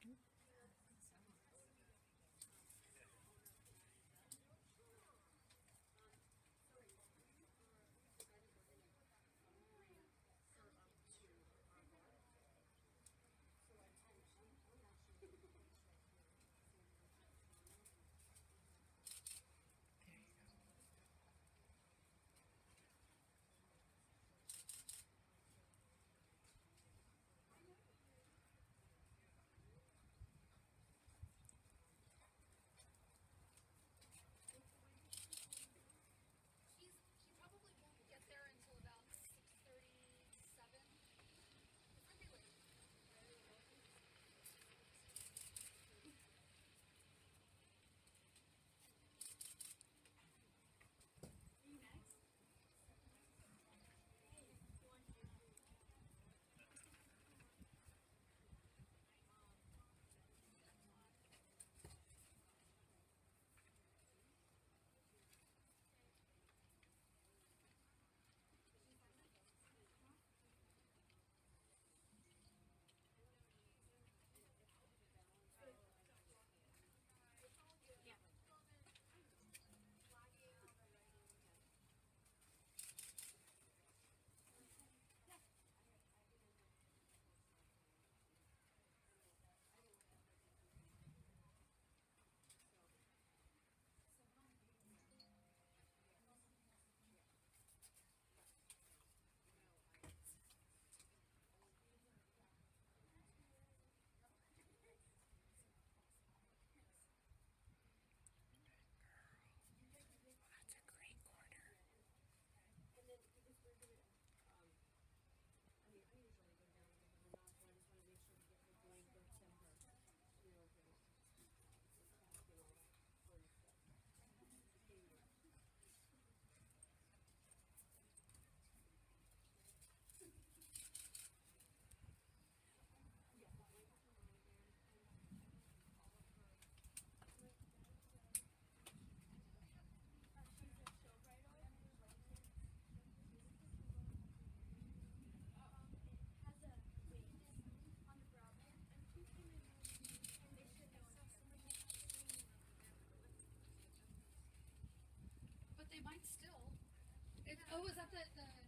He probably won't get there until about 6:37. It's gonna be late. Are you next? Yeah. That's a great corner. And then because we're doing, I usually go down with the mom, so I just want to make sure we get her going good temper. You know, and all that sort of stuff. But they might still. Oh, is that the